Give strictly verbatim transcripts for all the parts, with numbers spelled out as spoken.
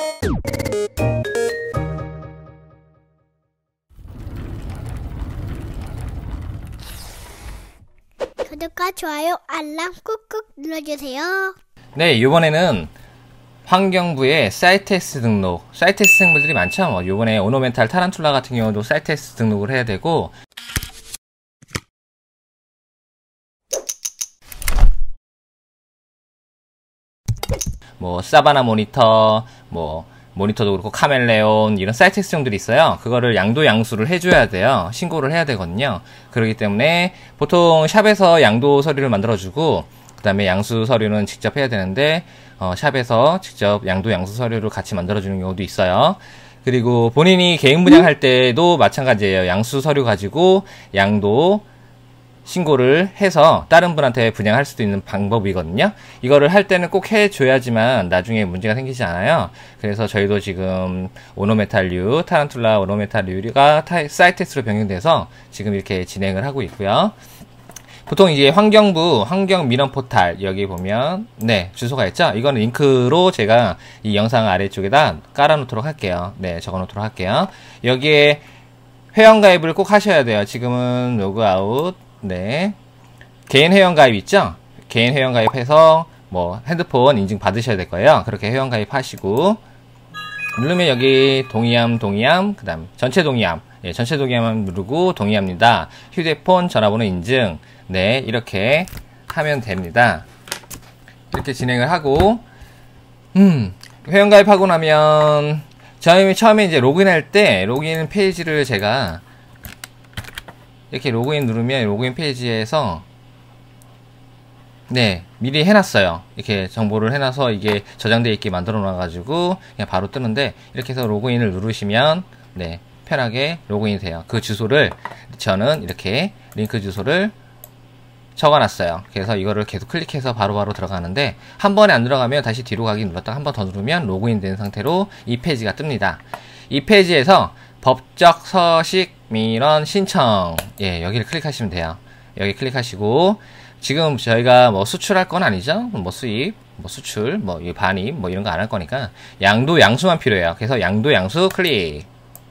구독과 좋아요, 알람 꾹꾹 눌러주세요. 네, 이번에는 환경부의 사이테스 등록, 사이테스 생물들이 많죠. 뭐 요번에 오노멘탈 타란툴라 같은 경우도 사이테스 등록을 해야 되고, 뭐 사바나 모니터, 뭐 모니터도 그렇고 카멜레온 이런 사이테스형들이 있어요. 그거를 양도 양수를 해줘야 돼요. 신고를 해야 되거든요. 그렇기 때문에 보통 샵에서 양도 서류를 만들어주고 그 다음에 양수 서류는 직접 해야 되는데 어, 샵에서 직접 양도 양수 서류를 같이 만들어주는 경우도 있어요. 그리고 본인이 개인 분양할 때도 마찬가지예요. 양수 서류 가지고 양도 신고를 해서 다른 분한테 분양할 수도 있는 방법이거든요. 이거를 할 때는 꼭 해줘야지만 나중에 문제가 생기지 않아요. 그래서 저희도 지금 오노메탈류, 타란툴라 오노메탈류가 사이테스로 변경돼서 지금 이렇게 진행을 하고 있고요. 보통 이제 환경부 환경민원 포탈 여기 보면 네 주소가 있죠. 이거는 링크로 제가 이 영상 아래쪽에다 깔아 놓도록 할게요. 네 적어 놓도록 할게요. 여기에 회원가입을 꼭 하셔야 돼요. 지금은 로그아웃 네 개인 회원가입 있죠. 개인 회원가입해서 뭐 핸드폰 인증 받으셔야 될 거예요. 그렇게 회원가입 하시고 누르면 여기 동의함 동의함 그 다음 전체 동의함 예, 전체 동의함 누르고 동의합니다. 휴대폰 전화번호 인증 네 이렇게 하면 됩니다. 이렇게 진행을 하고 음 회원가입하고 나면 저희 처음에 이제 로그인할 때 로그인 페이지를 제가 이렇게 로그인 누르면 로그인 페이지에서 네 미리 해놨어요. 이렇게 정보를 해놔서 이게 저장되어 있게 만들어 놔가지고 그냥 바로 뜨는데 이렇게 해서 로그인을 누르시면 네 편하게 로그인이 돼요. 그 주소를 저는 이렇게 링크 주소를 적어놨어요. 그래서 이거를 계속 클릭해서 바로바로 바로 들어가는데 한 번에 안 들어가면 다시 뒤로 가기 눌렀다가 한 번 더 누르면 로그인 된 상태로 이 페이지가 뜹니다. 이 페이지에서 법적 서식 민원 신청 예 여기를 클릭하시면 돼요. 여기 클릭하시고 지금 저희가 뭐 수출할 건 아니죠. 뭐 수입 뭐 수출 뭐 반입 뭐 이런 거 안 할 거니까 양도 양수만 필요해요. 그래서 양도 양수 클릭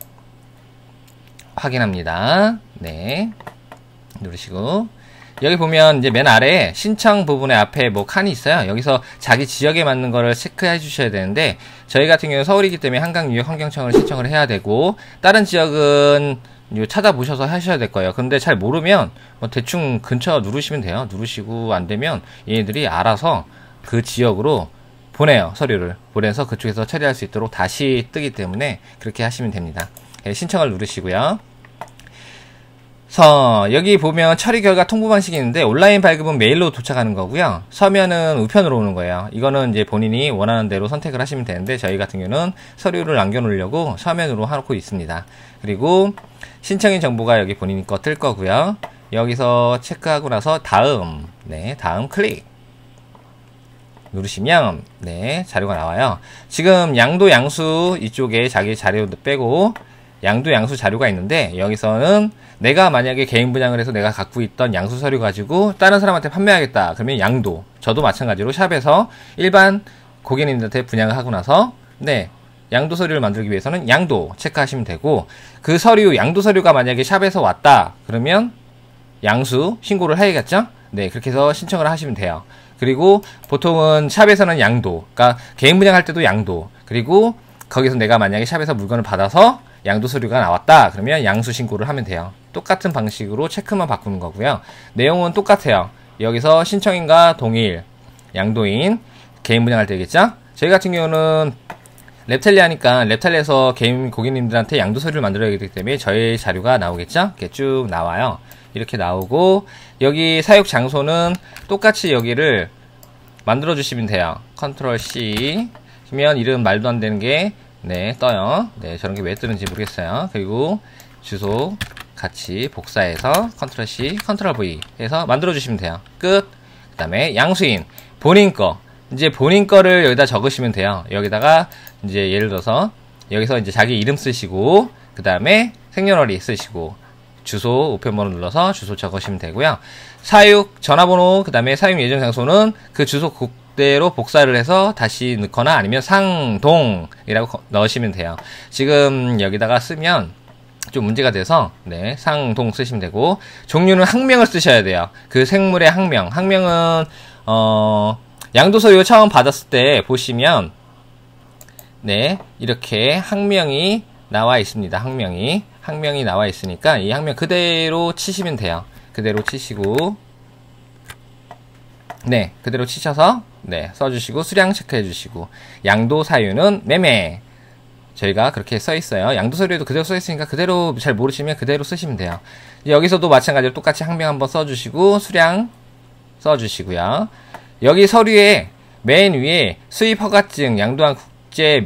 확인합니다. 네 누르시고 여기 보면 이제 맨 아래에 신청 부분에 앞에 뭐 칸이 있어요. 여기서 자기 지역에 맞는 거를 체크해 주셔야 되는데 저희 같은 경우는 서울이기 때문에 한강유역환경청을 신청을 해야 되고 다른 지역은 찾아보셔서 하셔야 될 거예요. 근데 잘 모르면 뭐 대충 근처 누르시면 돼요. 누르시고 안 되면 얘네들이 알아서 그 지역으로 보내요. 서류를 보내서 그쪽에서 처리할 수 있도록 다시 뜨기 때문에 그렇게 하시면 됩니다. 네, 신청을 누르시고요. 서 여기 보면 처리 결과 통보 방식이 있는데 온라인 발급은 메일로 도착하는 거고요. 서면은 우편으로 오는 거예요. 이거는 이제 본인이 원하는 대로 선택을 하시면 되는데 저희 같은 경우는 서류를 남겨놓으려고 서면으로 해놓고 있습니다. 그리고 신청인 정보가 여기 본인 거 뜰 거고요. 여기서 체크하고 나서 다음 네 다음 클릭 누르시면 네 자료가 나와요. 지금 양도 양수 이쪽에 자기 자료 빼고 양도 양수 자료가 있는데 여기서는 내가 만약에 개인 분양을 해서 내가 갖고 있던 양수 서류 가지고 다른 사람한테 판매하겠다 그러면 양도 저도 마찬가지로 샵에서 일반 고객님들한테 분양을 하고 나서 네 양도 서류를 만들기 위해서는 양도 체크하시면 되고 그 서류 양도 서류가 만약에 샵에서 왔다 그러면 양수 신고를 해야겠죠. 네 그렇게 해서 신청을 하시면 돼요. 그리고 보통은 샵에서는 양도 그러니까 개인 분양할 때도 양도 그리고 거기서 내가 만약에 샵에서 물건을 받아서 양도 서류가 나왔다 그러면 양수 신고를 하면 돼요. 똑같은 방식으로 체크만 바꾸는 거고요. 내용은 똑같아요. 여기서 신청인과 동일 양도인 개인 분양할 때겠죠. 저희 같은 경우는 랩텔리 하니까 랩텔리에서 개인 고객님들한테 양도 서류를 만들어야 되기 때문에 저희 자료가 나오겠죠. 이렇게 쭉 나와요. 이렇게 나오고 여기 사육 장소는 똑같이 여기를 만들어 주시면 돼요. 컨트롤 C 하면 이름 말도 안 되는 게 네 떠요. 네 저런 게 왜 뜨는지 모르겠어요. 그리고 주소 같이 복사해서 컨트롤 C 컨트롤 V 해서 만들어 주시면 돼요. 끝. 그 다음에 양수인 본인 거 이제 본인 거를 여기다 적으시면 돼요. 여기다가 이제 예를 들어서 여기서 이제 자기 이름 쓰시고 그 다음에 생년월일 쓰시고 주소 우편번호 눌러서 주소 적으시면 되고요. 사육 전화번호 그 다음에 사육 예정 장소는 그 주소 그대로 복사를 해서 다시 넣거나 아니면 상동이라고 거- 넣으시면 돼요. 지금 여기다가 쓰면 좀 문제가 돼서 네, 상동 쓰시면 되고, 종류는 학명을 쓰셔야 돼요. 그 생물의 학명. 학명은 어, 양도서류 처음 받았을 때 보시면 네, 이렇게 학명이 나와 있습니다. 학명이 학명이 나와 있으니까 이 학명 그대로 치시면 돼요. 그대로 치시고, 네, 그대로 치셔서 네, 써주시고 수량 체크해 주시고, 양도 사유는 매매. 저희가 그렇게 써 있어요. 양도 서류에도 그대로 써 있으니까 그대로 잘 모르시면 그대로 쓰시면 돼요. 여기서도 마찬가지로 똑같이 학명 한번 써주시고 수량 써주시고요. 여기 서류에 맨 위에 수입 허가증, 양도한 국제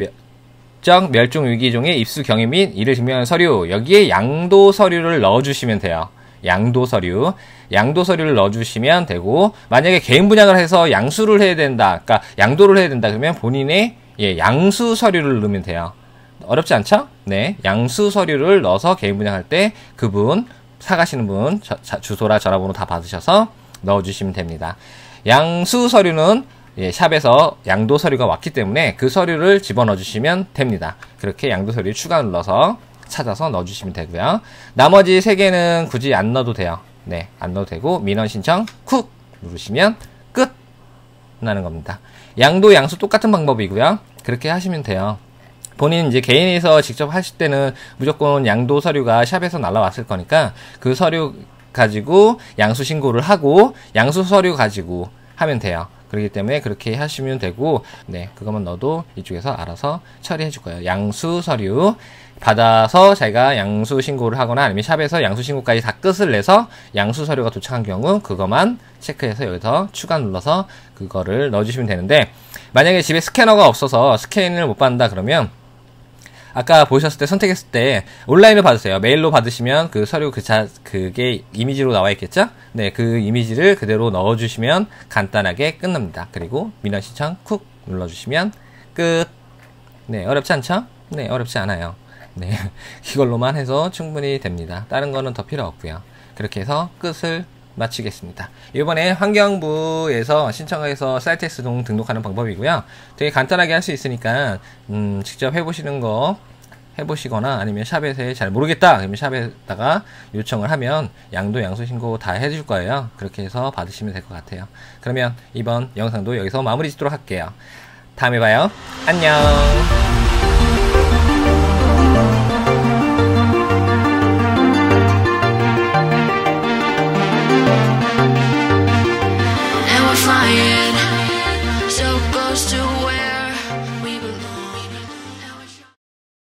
적 멸종 위기종의 입수 경위 및 이를 증명하는 서류, 여기에 양도 서류를 넣어주시면 돼요. 양도 서류, 양도 서류를 넣어주시면 되고, 만약에 개인 분양을 해서 양수를 해야 된다, 그러니까 양도를 해야 된다 그러면 본인의 예, 양수 서류를 넣으면 돼요. 어렵지 않죠? 네, 양수 서류를 넣어서 개인 분양할 때 그분 사가시는 분 저, 자, 주소라 전화번호 다 받으셔서 넣어주시면 됩니다. 양수 서류는 예, 샵에서 양도 서류가 왔기 때문에 그 서류를 집어넣어 주시면 됩니다. 그렇게 양도 서류 추가 눌러서 찾아서 넣어주시면 되고요. 나머지 세 개는 굳이 안 넣어도 돼요. 네, 안 넣어도 되고 민원 신청 쿡 누르시면 끝 나는 겁니다. 양도 양수 똑같은 방법이고요. 그렇게 하시면 돼요. 본인 이제 개인에서 직접 하실 때는 무조건 양도 서류가 샵에서 날라왔을 거니까 그 서류 가지고 양수 신고를 하고 양수 서류 가지고 하면 돼요. 그렇기 때문에 그렇게 하시면 되고, 네, 그것만 넣어도 이쪽에서 알아서 처리해 줄 거예요. 양수 서류 받아서 자기가 양수 신고를 하거나 아니면 샵에서 양수 신고까지 다 끝을 내서 양수 서류가 도착한 경우 그것만 체크해서 여기서 추가 눌러서 그거를 넣어주시면 되는데, 만약에 집에 스캐너가 없어서 스캔을 못 받는다 그러면 아까 보셨을 때 선택했을 때 온라인으로 받으세요. 메일로 받으시면 그 서류 그 자, 그게 이미지로 나와 있겠죠? 네, 그 이미지를 그대로 넣어주시면 간단하게 끝납니다. 그리고 민원 신청 쿡 눌러주시면 끝. 네, 어렵지 않죠? 네, 어렵지 않아요. 네, 이걸로만 해서 충분히 됩니다. 다른 거는 더 필요 없고요. 그렇게 해서 끝을 마치겠습니다. 이번에 환경부에서 신청해서 사이트엑스 동 등록하는 방법이고요. 되게 간단하게 할 수 있으니까 음, 직접 해보시는 거 해보시거나 아니면 샵에서 잘 모르겠다 그러면 샵에다가 요청을 하면 양도 양수 신고 다 해줄 거예요. 그렇게 해서 받으시면 될 것 같아요. 그러면 이번 영상도 여기서 마무리 짓도록 할게요. 다음에 봐요. 안녕.